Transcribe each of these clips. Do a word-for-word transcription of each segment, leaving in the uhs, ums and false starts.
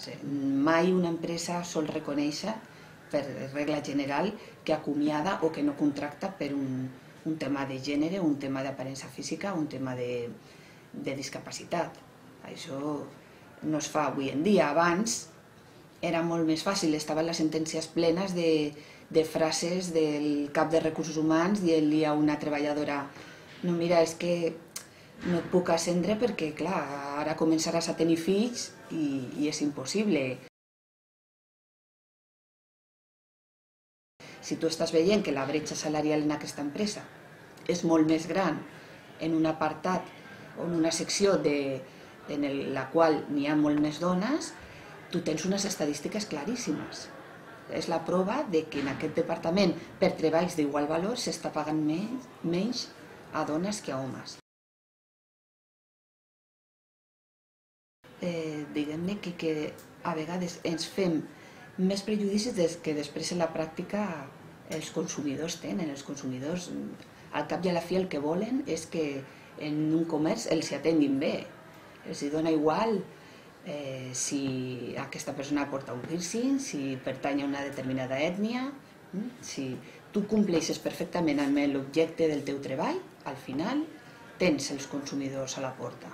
Mai una empresa sol reconèixer, per regla general, que acomiada o que no contracta per un, un tema de gènere, un tema d'aparença física, un tema de, de discapacitat. Això no es fa avui en dia. Abans era molt més fàcil, estaven les sentències plenes de, de frases del cap de recursos humans dient-li a una treballadora: no, mira, és que no et puc ascendre perquè, clar, ara començaràs a tenir fills i, i és impossible. Si tu estàs veient que la bretxa salarial en aquesta empresa és molt més gran en un apartat o en una secció de, en la qual n'hi ha molt més dones, tu tens unes estadístiques claríssimes. És la prova de que en aquest departament, per treballs d'igual valor, s'està pagant menys, menys a dones que a homes. Eh, Diguem-ne que, que a vegades ens fem més prejudicis des que després en la pràctica els consumidors tenen. Els consumidors, al cap i a la fi, el que volen és que en un comerç els atenguin bé. Els dona igual eh, si aquesta persona porta un piercing, si pertany a una determinada ètnia. Si tu compleixes perfectament amb l'objecte del teu treball, al final tens els consumidors a la porta.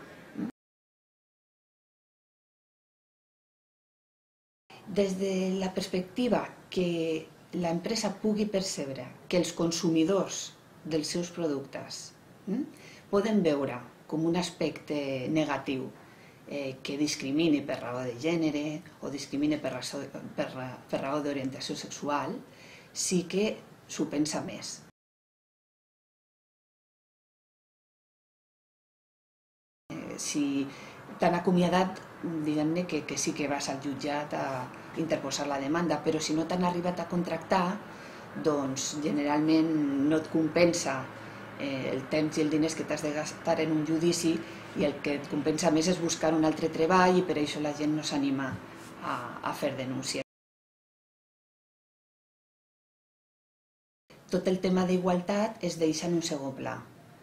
Des de la perspectiva que l'empresa pugui percebre que els consumidors dels seus productes poden veure com un aspecte negatiu que discrimini per raó de gènere o discrimini per raó d'orientació sexual, sí que s'ho pensa més. Si t'han acomiadat, diguem-ne que, que sí que vas al jutjat a interposar la demanda, però si no t'han arribat a contractar, doncs generalment no et compensa eh, el temps i el diners que t'has de gastar en un judici, i el que et compensa més és buscar un altre treball, i per això la gent no s'anima a, a fer denúncia. Tot el tema d'igualtat es deixa en un segon pla.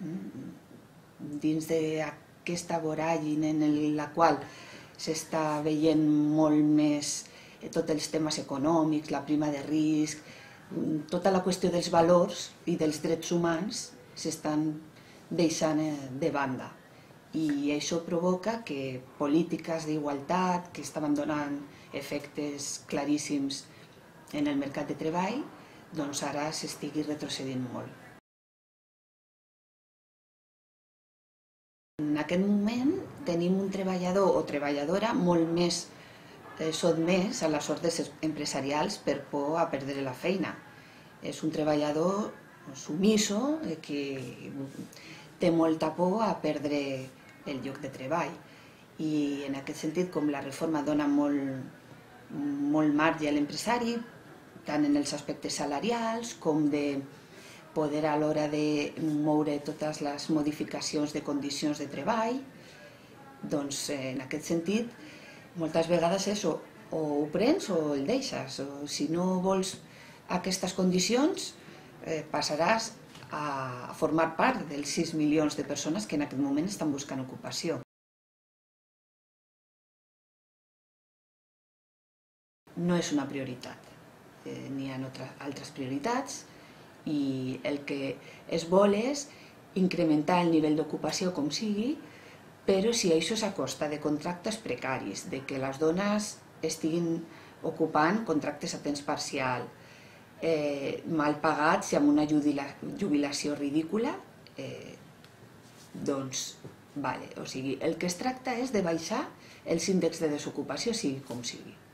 Dins d'aquesta voràgine en la qual s'està veient molt més tots els temes econòmics, la prima de risc, tota la qüestió dels valors i dels drets humans s'estan deixant de banda. I això provoca que polítiques d'igualtat que estaven donant efectes claríssims en el mercat de treball, doncs ara s'estigui retrocedint molt. En aquest moment tenim un treballador o treballadora molt més sotmès a les ordres empresarials per por a perdre la feina. És un treballador submiso que té molta por a perdre el lloc de treball. I en aquest sentit, com la reforma dona molt, molt marge a l'empresari, tant en els aspectes salarials com de poder a l'hora de moure totes les modificacions de condicions de treball, doncs en aquest sentit moltes vegades és o ho prens o el deixes. Si no vols aquestes condicions, passaràs a formar part dels sis milions de persones que en aquest moment estan buscant ocupació. No és una prioritat. N'hi ha altres prioritats i el que es vol és incrementar el nivell d'ocupació com sigui, però si això és a costa de contractes precaris, de que les dones estiguin ocupant contractes a temps parcial, mal pagats i amb una jubilació ridícula, doncs, el que es tracta és de baixar els índexs de desocupació, sigui com sigui.